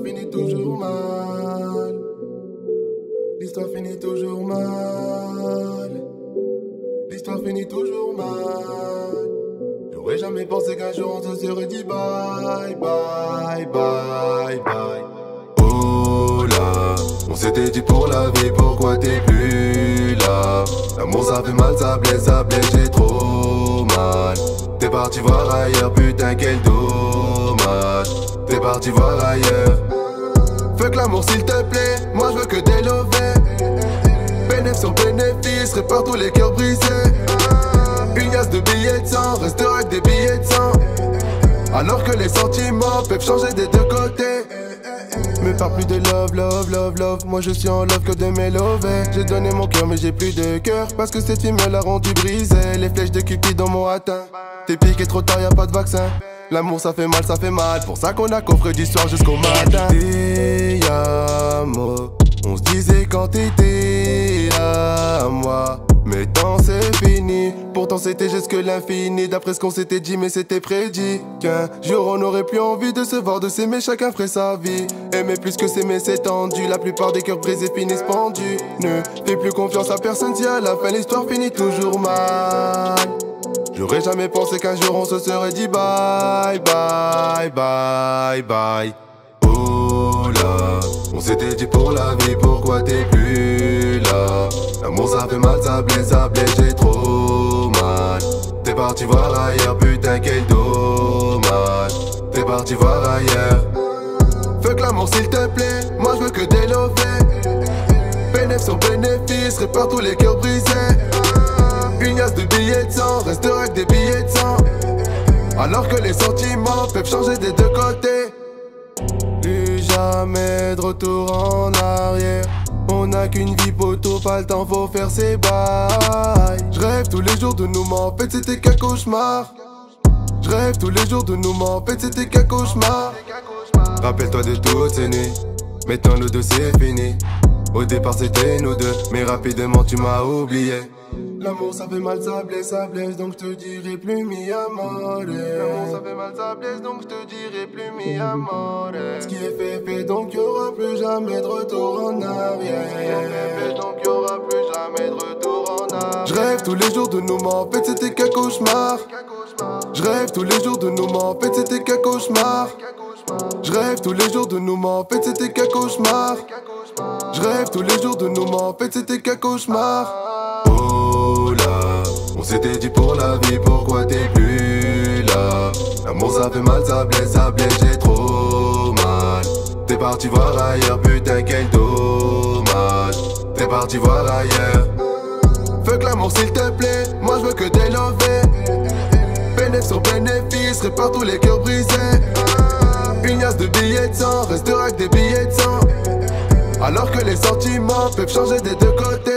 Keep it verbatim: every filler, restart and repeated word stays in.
finit toujours mal. L'histoire finit toujours mal. L'histoire finit toujours mal. J'aurais jamais pensé qu'un jour on se serait dit bye, bye, bye, bye. Oh là, on s'était dit pour la vie, pourquoi t'es plus là? L'amour ça fait mal, ça blesse, ça blesse, j'ai trop mal. T'es parti voir ailleurs, putain quel dommage. T'es parti voir ailleurs. Fuck l'amour s'il te plaît, moi je veux que des lovés. Bénéfice sur bénéfice, répare tous les cœurs brisés. Une liasse de billets de sang, restera avec des billets de sang. Alors que les sentiments peuvent changer des deux côtés. Me parle plus de love, love, love, love. Moi je suis en love que de mes lovés. J'ai donné mon cœur mais j'ai plus de cœur, parce que cette fille me l'a rendu brisé. Les flèches de Cupid dans mon atteint. T'es piqué trop tard, y'a pas de vaccin. L'amour ça fait mal, ça fait mal. Pour ça qu'on a coffré du soir jusqu'au matin. Te amo. On se disait quand t'étais à moi. Mais tant c'est fini. Pourtant c'était jusque l'infini. D'après ce qu'on s'était dit, mais c'était prédit qu'un jour on n'aurait plus envie de se voir, de s'aimer, chacun ferait sa vie. Aimer plus que s'aimer c'est tendu. La plupart des cœurs brisés finissent pendus. Ne fais plus confiance à personne si à la fin l'histoire finit toujours mal. J'aurais jamais pensé qu'un jour on se serait dit bye, bye, bye, bye. Oh là, on s'était dit pour la vie, pourquoi t'es plus là? L'amour ça fait mal, ça blesse, ça blesse, j'ai trop mal. T'es parti voir ailleurs, putain quel dommage. T'es parti voir ailleurs. Fuck l'amour s'il te plaît, moi je veux que des lovés. Bénéfice sur bénéfice, répare tous les cœurs brisés. Une liasse de billets de sang, restera avec des billets de sang. Alors que les sentiments peuvent changer des deux côtés. Plus jamais de retour en arrière. On n'a qu'une vie poteau, pas le temps, faut faire ses bails. J'rêve tous les jours de nous, mais en fait c'était qu'un cauchemar. J'rêve tous les jours de nous, mais en fait c'était qu'un cauchemar. Rappelle-toi de toutes ces nuits, maintenant nous deux c'est fini. Au départ c'était nous deux, mais rapidement tu m'as oublié. L'amour ça fait mal, ça blesse, ça blesse, donc je te dirai plus mi amore. L'amour ça fait mal, ça blesse, donc je te dirai plus mi amore. Ce qui est fait, fait, donc y'aura plus jamais de retour en arrière. Ce qui est fait, fait, donc y'aura plus jamais de retour en arrière. J'rêve tous les jours de nous, mais en fait c'était qu'un cauchemar. J'rêve tous les jours de nous, mais en fait c'était qu'un cauchemar. J'rêve tous les jours de nous, mais en fait c'était qu'un cauchemar. J'rêve tous les jours de nous, mais en fait c'était qu'un cauchemar. Oh là, on s'était dit pour la vie, pourquoi t'es plus là? L'amour ça fait mal, ça blesse, ça blesse, j'ai trop mal. T'es parti voir ailleurs, putain quel dommage. T'es parti voir ailleurs. Fuck l'amour s'il te plaît, moi je veux que des lovés. Bénéfice sur bénéfice, répare tous les cœurs brisés. Une liasse de billets de sang, restera avec des billets de sang. Alors que les sentiments peuvent changer des deux côtés.